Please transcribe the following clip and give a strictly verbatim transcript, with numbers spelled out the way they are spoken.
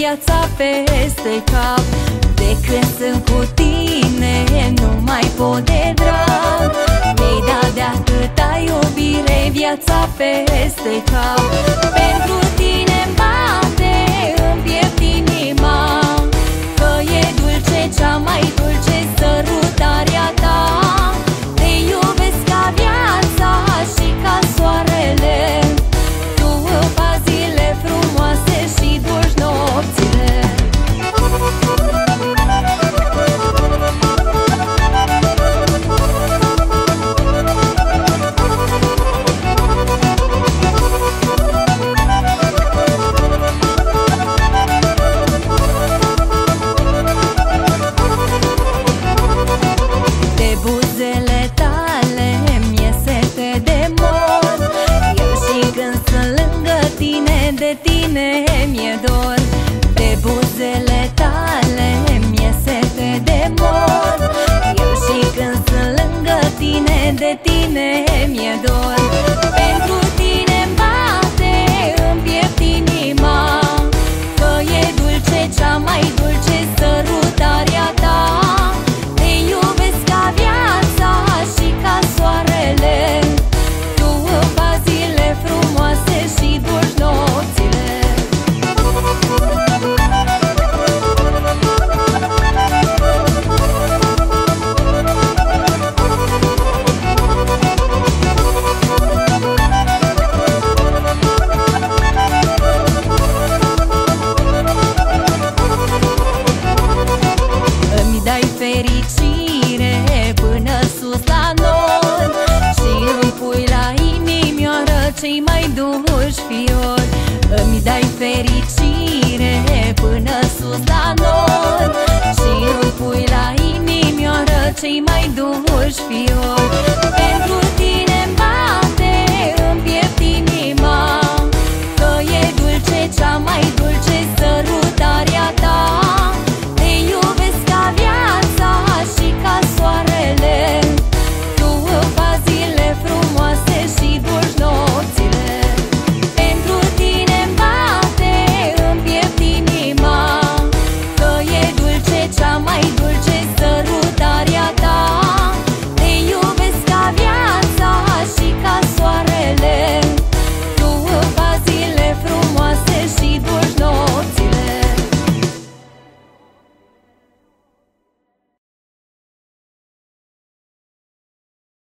viața peste cap. De când sunt cu tine nu mai pot de drag. Mi-ai dat de atâta iubire viața peste cap. Pentru tine-mi bate în piept inima, că e dulce cea mai dulce sărutarea ta. Te iubesc ca viața și ca soarele, tu îmi faci zile frumoase și dulci nopțile. De buzele tale mi-e sete de mor. Eu și când sunt lângă tine, de tine mi-e dor. De buzele tale mi-e sete de mor. Eu și când sunt lângă tine, de tine mi-e dor. Pentru tine-mi bate în piept inima, că e dulce cea mai dulce sărutarea ta. Te iubesc ca viața și ca soarele, tu îmi faci zile frumoase și dulci nopțile. Îmi dai fericire până sus la nori și îmi pui la inimioară cei mai dulci fiori. Îmi dai fericire până sus la nori și îmi pui la inimioară cei mai dulci fiori. Pentru tine-mi bate în piept inima, că e dulce cea mai dulce